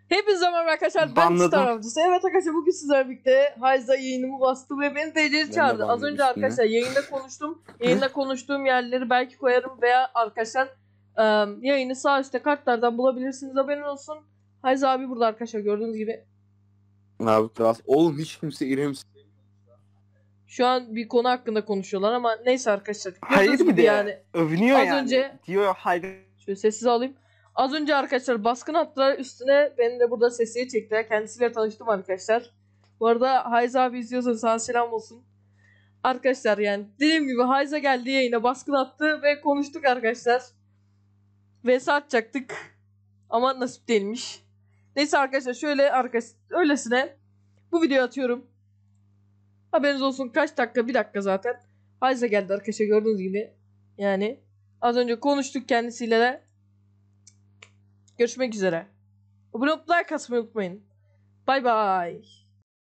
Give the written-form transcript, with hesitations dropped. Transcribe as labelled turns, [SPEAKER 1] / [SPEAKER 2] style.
[SPEAKER 1] Hepinize merhaba arkadaşlar, ben
[SPEAKER 2] Banladım.
[SPEAKER 1] Star Avcısı. Evet arkadaşlar, bugün sizlerle birlikte Hayza yayınımı bastı ve beni TC'ye çağırdı. Az önce arkadaşlar yayında konuştum. Yayında konuştuğum yerleri belki koyarım veya arkadaşlar yayını sağ üstte kartlardan bulabilirsiniz, haberin olsun. Hayza abi burada arkadaşlar, gördüğünüz gibi.
[SPEAKER 2] Abi kral. Oğlum hiç kimse İrem.
[SPEAKER 1] Şu an bir konu hakkında konuşuyorlar ama neyse arkadaşlar.
[SPEAKER 2] Hayır
[SPEAKER 1] Gördüğünüz
[SPEAKER 2] bir
[SPEAKER 1] gibi
[SPEAKER 2] de
[SPEAKER 1] yani.
[SPEAKER 2] övünüyor
[SPEAKER 1] Az
[SPEAKER 2] yani.
[SPEAKER 1] önce
[SPEAKER 2] Diyor hayır.
[SPEAKER 1] şöyle sessiz alayım. Az önce arkadaşlar baskın attılar üstüne, beni de burada sesiye çektiler. Kendisiyle tanıştım arkadaşlar. Bu arada Hayza abi izliyorsan sana selam olsun. Arkadaşlar yani dediğim gibi Hayza geldi yayına, baskın attı ve konuştuk arkadaşlar. VS atacaktık ama nasip değilmiş. Neyse arkadaşlar, şöyle öylesine bu videoyu atıyorum. Haberiniz olsun, kaç dakika, bir dakika zaten. Hayza geldi arkadaşlar, gördüğünüz gibi. Yani az önce konuştuk kendisiyle de. Görüşmek üzere. Abone olup like atmayı unutmayın. Bay bay.